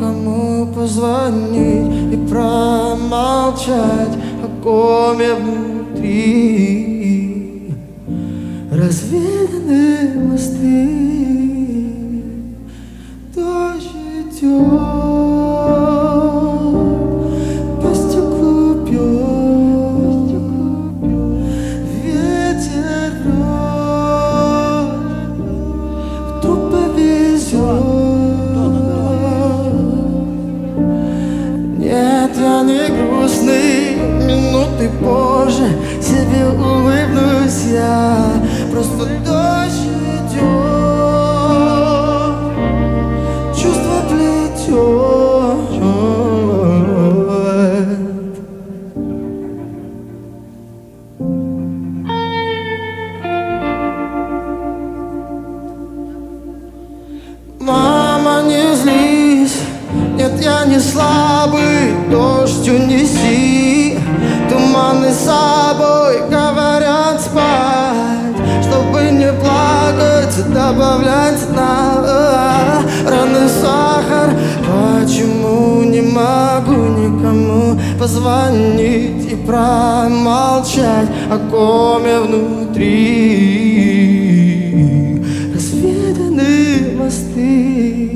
никому позвонить и промолчать о коме внутри. Развеяны мосты, дождь идет, по стеклу бьет, ветер врет, вдруг повезет. Нет, я не грустный, минуты позже себе улыбнусь я. Просто дождь идет, чувство плетет. Мама, не злись, нет, я не слабый, дождь унеси. Туманы с собой говорят спать, чтобы не плакать, добавлять на раны сахар. Почему не могу никому позвонить и промолчать о коме внутри? Разведаны мосты.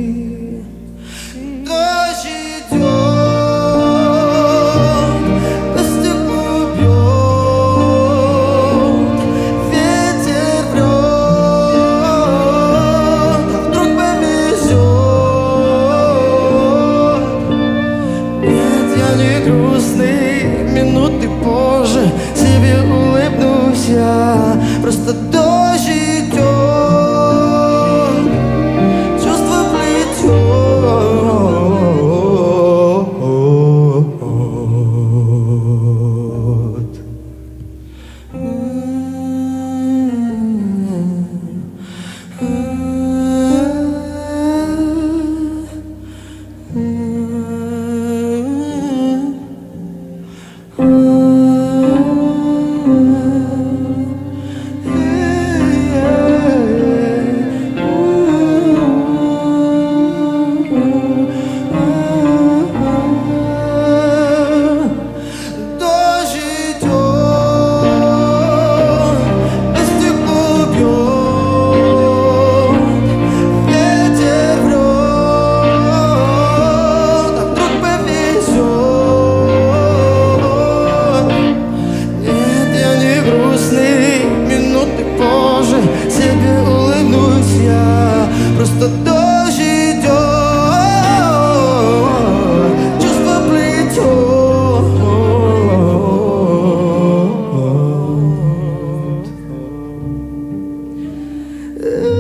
Минуты позже себе улыбнусь я. Просто дождь идет, чувство себе улыбнусь я. Просто дождь идет, чувство плетет.